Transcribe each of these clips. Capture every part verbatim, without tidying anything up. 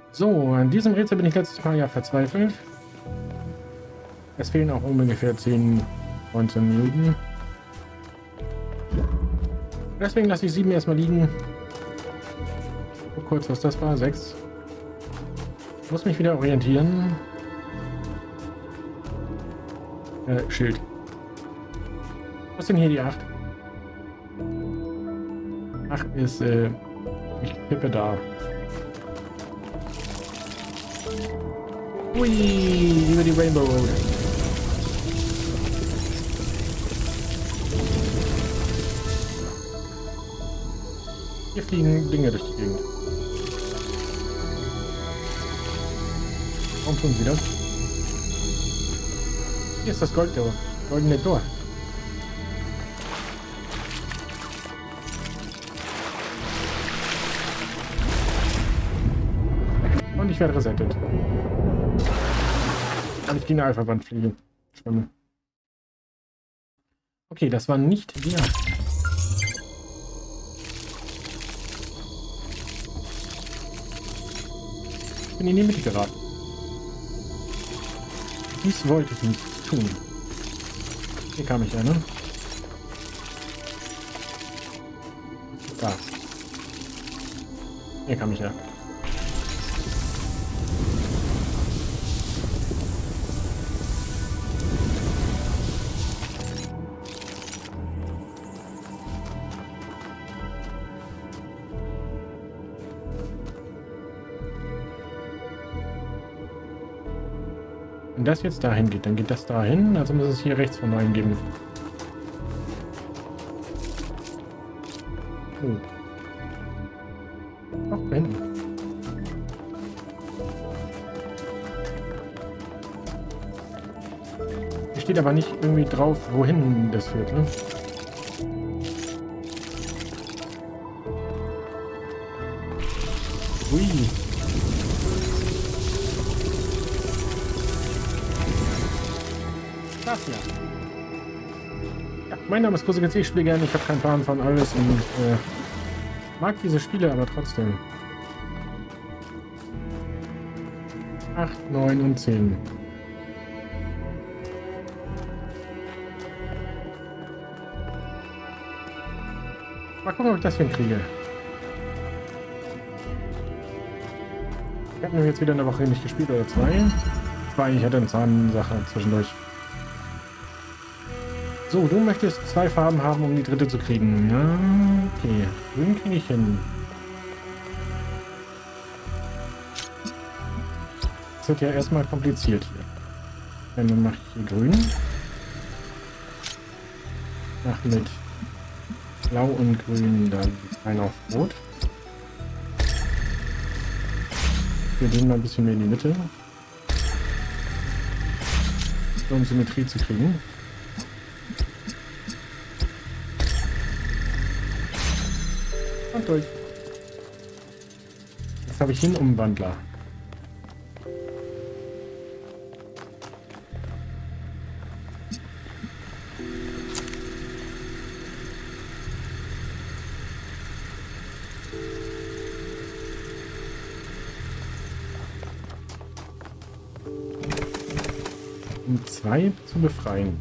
So, an diesem Rätsel bin ich letztes Mal ja verzweifelt. Es fehlen auch ungefähr zehn, neunzehn Minuten. Deswegen lasse ich sieben erstmal liegen. Guck kurz, was das war. sechs. Ich muss mich wieder orientieren. Äh, Schild. Was ist denn hier die acht? acht ist, äh, ich tippe da. Ui, über die Rainbow Road. Hier fliegen Dinge durch die Gegend. Warum tun sie das? Hier ist das Goldtor. Goldene Tor. Und ich werde resettet. Kann ich gegen eine Alpha-Wand fliegen. Schwimmen. Okay, das war nicht die acht. Ich bin in die Mitte geraten. Dies wollte ich nicht tun. Hier kam ich ja, ne? Da. Hier kam ich ja. Wenn das jetzt dahin geht, dann geht das dahin, also muss es hier rechts von rein geben. Oh. Ach, da hinten. Hier steht aber nicht irgendwie drauf, wohin das führt, ne? Ui. Das ja. Ja, mein Name ist Kusic, ich spiele gerne, ich habe keinen Plan von alles und äh, mag diese Spiele, aber trotzdem. acht, neun und zehn. Mal gucken, ob ich das hinkriege. Ich habe jetzt wieder eine Woche nicht gespielt oder zwei. Zwei, ich hatte eine Zahnsache zwischendurch. So, du möchtest zwei Farben haben, um die dritte zu kriegen. Ja, okay. Grün kriege ich hin. Das wird ja erstmal kompliziert hier. Dann mache ich hier grün. Mach mit blau und grün dann ein auf rot. Wir gehen mal ein bisschen mehr in die Mitte. Um Symmetrie zu kriegen. Und durch. Jetzt habe ich hier einen Umwandler. Um zwei zu befreien.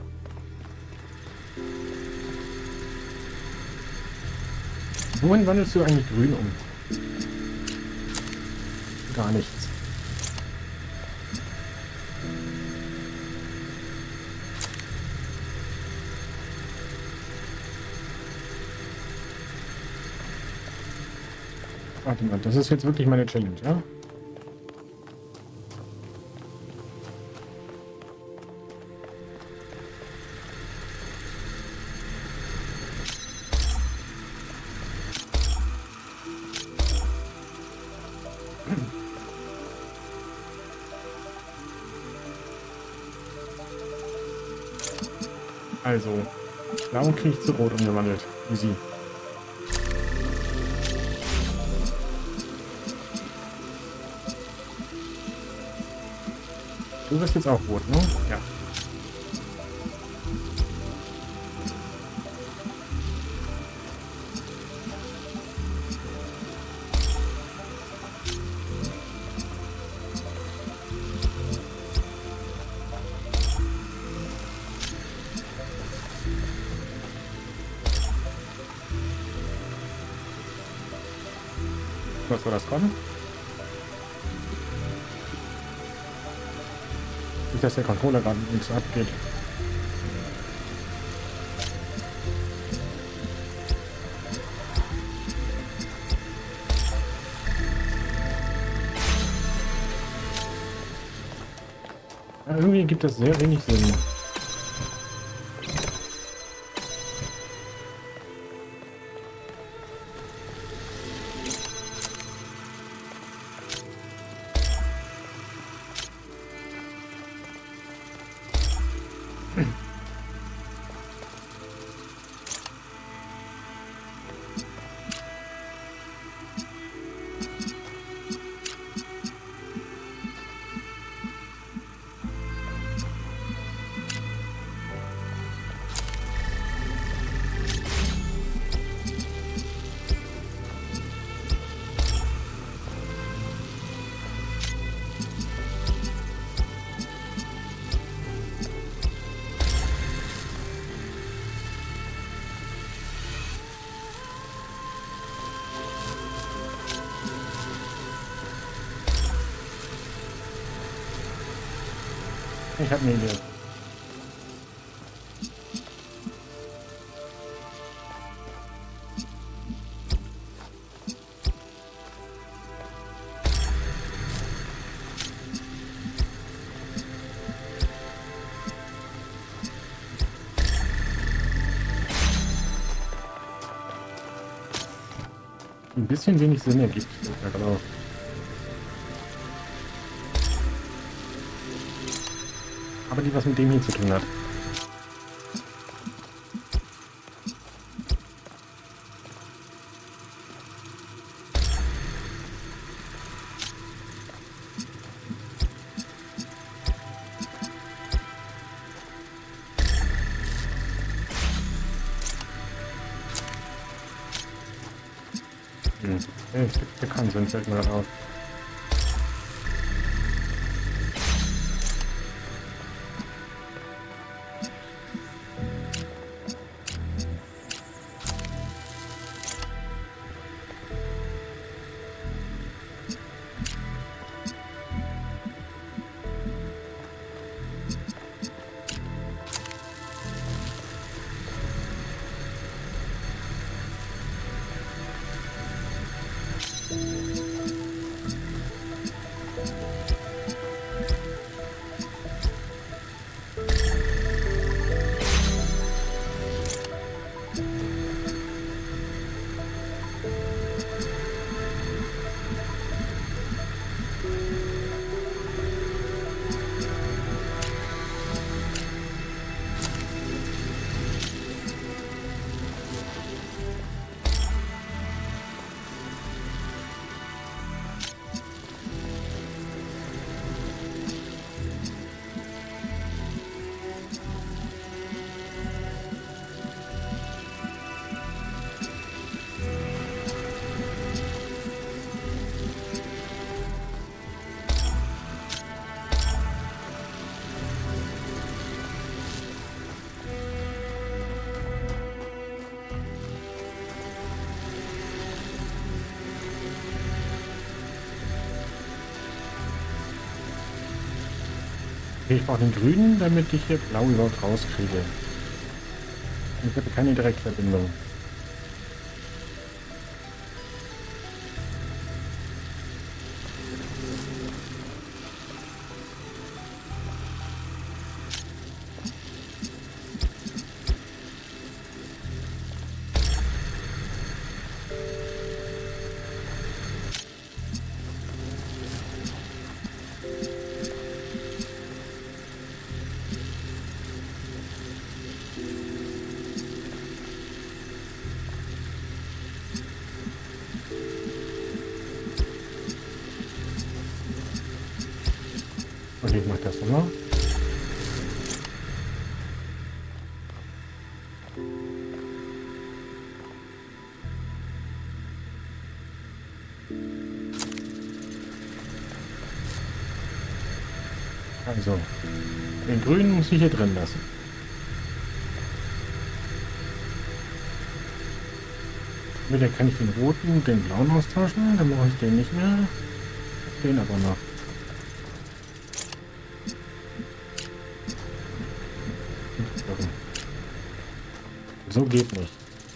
Wohin wandelst du eigentlich grün um? Gar nichts. Warte mal, das ist jetzt wirklich meine Challenge, ja? Also, blau kriege ich zu rot umgewandelt. Easy. Du wirst jetzt auch rot, ne? Ja. Was soll das kommen? Nicht, dass der Controller gerade nichts abgeht. Ja, irgendwie gibt das sehr wenig Sinn. Ich habe eine Idee. Ein bisschen wenig Sinn ergibt, ja genau. Aber die was mit dem hier zu tun hat. Hm. Hey, es gibt keinen Sinn, fällt mir gerade auf. Okay, ich brauche den grünen, damit ich hier blau überhaupt rauskriege. Ich habe keine Direktverbindung. Okay, ich mache das nochmal. Also, den grünen muss ich hier drin lassen. Entweder kann ich den roten und den blauen austauschen, dann brauche ich den nicht mehr. Den aber noch. So geht nicht.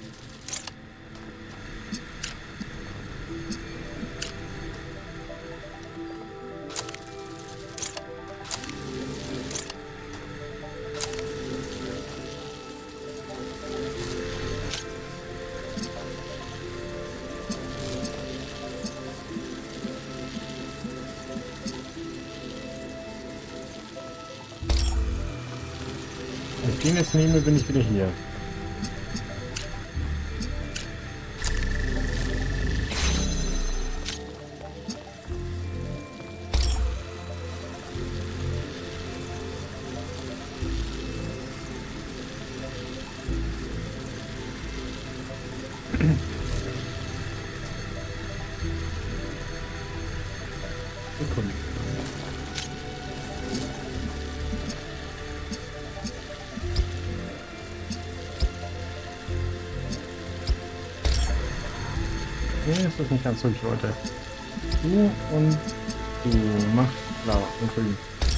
Wenn ich den jetzt nehme, bin ich wieder hier. Sekunde. Nee, ist das nicht ganz ruhig, Leute. Du und du machst blau und grün.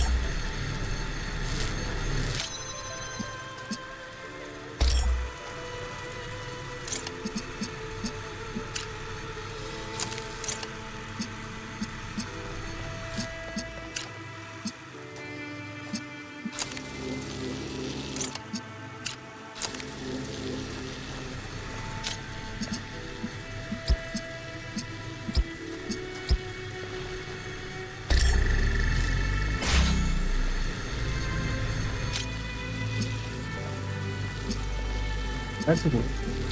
Also gut.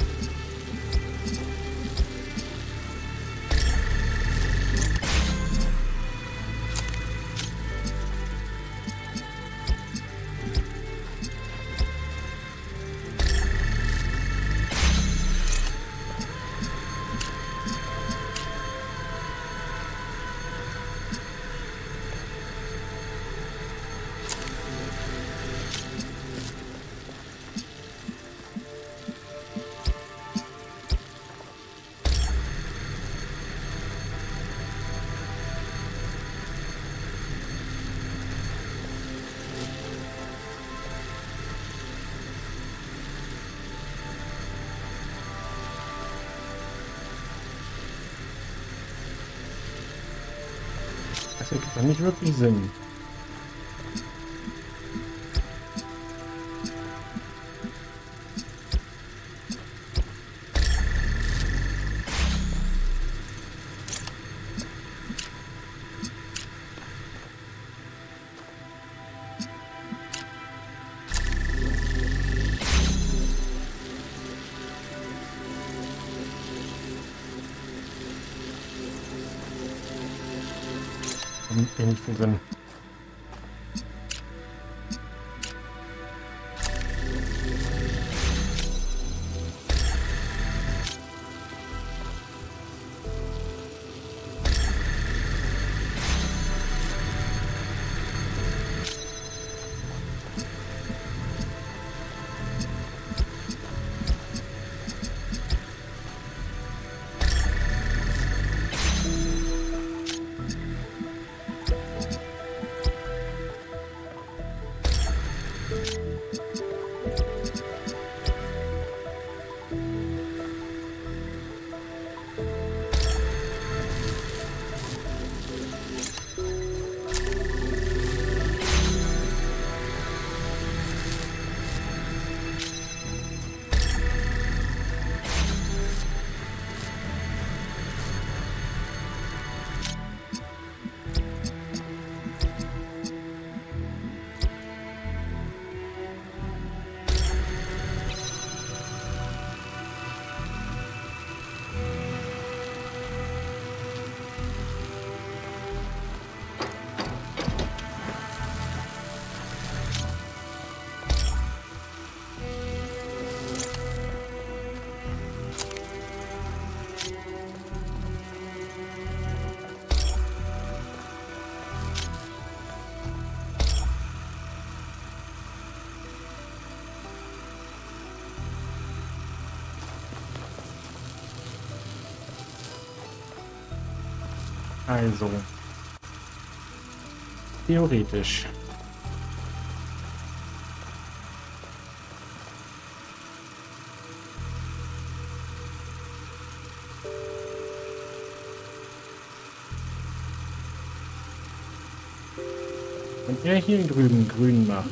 Das ergibt doch nicht wirklich Sinn. Eh nicht viel Sinn. Also. Theoretisch. Wenn er hier drüben grün macht.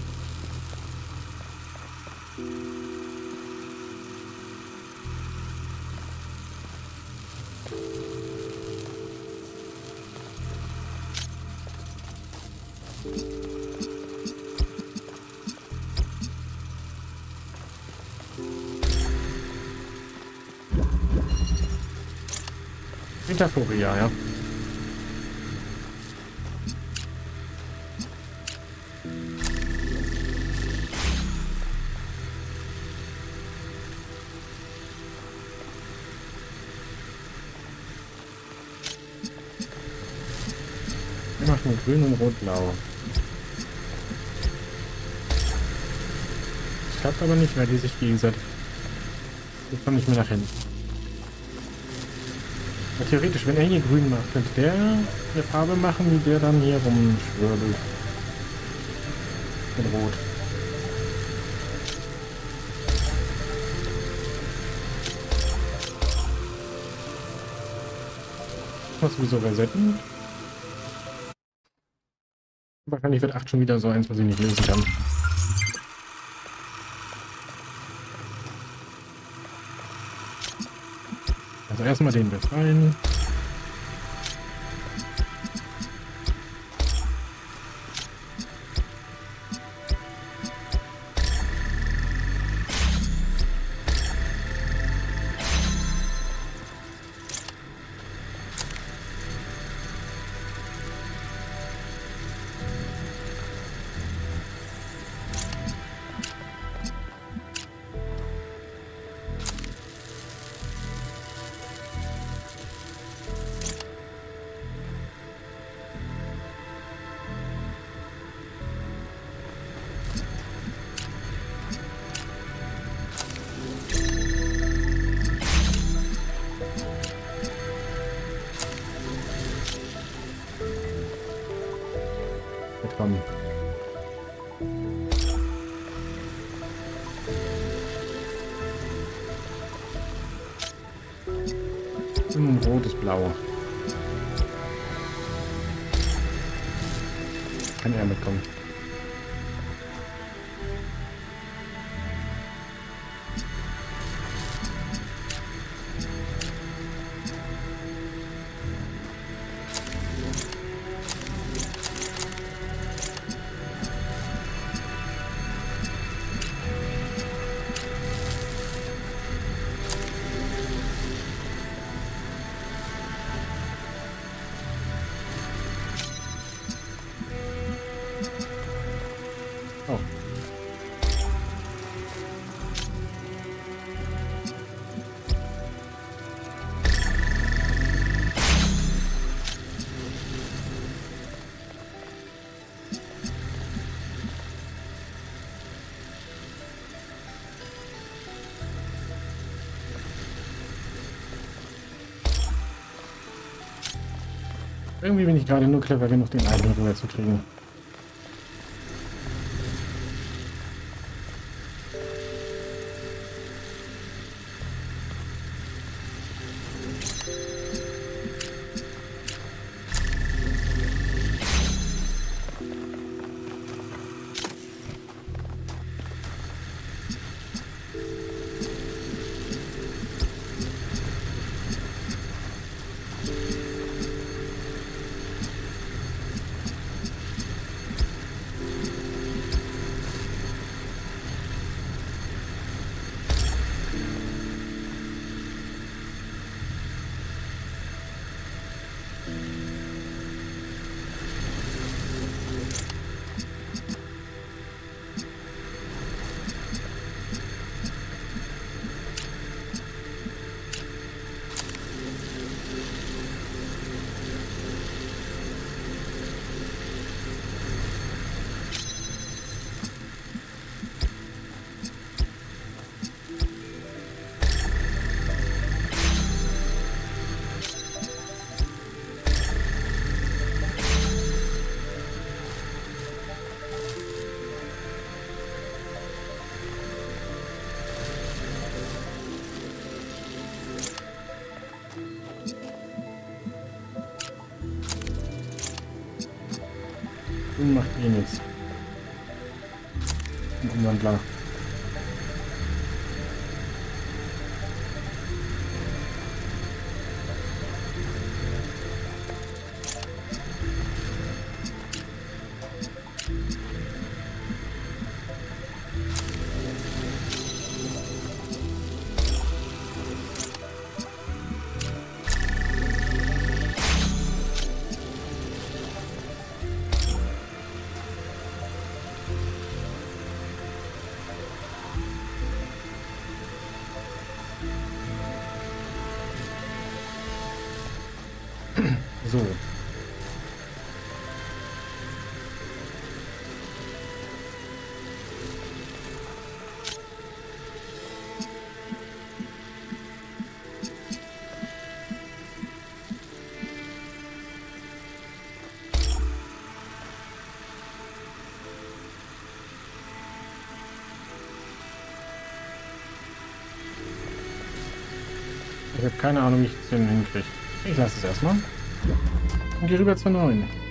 Metaphoria, ja. Wir machen grün und rot-blau. Ich habe aber nicht, weil die sich gegenseitig. Ich komme nicht mehr nach hinten. Aber theoretisch, wenn er hier grün macht, könnte der eine Farbe machen, wie der dann hier rumschwirbelt. Mit rot. Was sowieso resetten. Wahrscheinlich wird acht schon wieder so eins, was ich nicht lösen kann. Also erstmal den befreien. Komm. Hm, rotes Blau. Kann er mitkommen. Oh. Irgendwie bin ich gerade nur clever genug, den einen rüber zu kriegen. Und macht eh nichts. Ein Umwandler. So. Ich habe keine Ahnung, wie ich das denn hinkriege. Ich lasse es erstmal. Und gehe rüber zur neuen.